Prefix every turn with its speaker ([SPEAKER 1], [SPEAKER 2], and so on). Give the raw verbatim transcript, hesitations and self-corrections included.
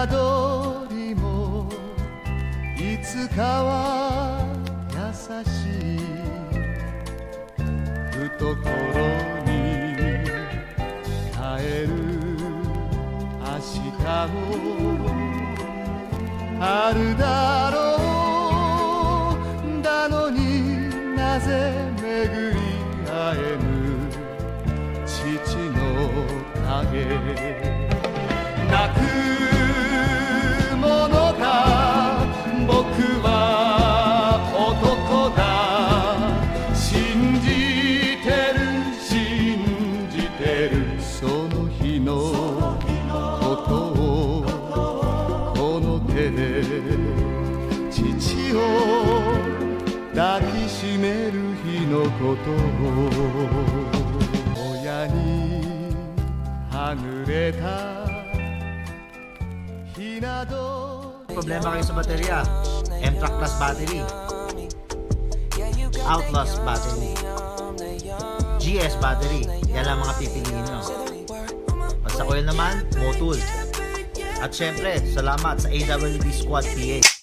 [SPEAKER 1] 鳥もいつかは優しい懐に帰る明日もあるだろう。だのになぜ巡り会えぬ父の影。泣くものか僕は男だ。信じてる信じてるその日のことをこの手で父を抱きしめる日のことを。親にはぐれたひなど。
[SPEAKER 2] Problema kayo sa baterya, M-Track Plus battery, Outlast battery, G S battery, yan lang mga pipiliin nyo. Pag sa coil naman, Motul. At syempre, salamat sa A W D Squad P H.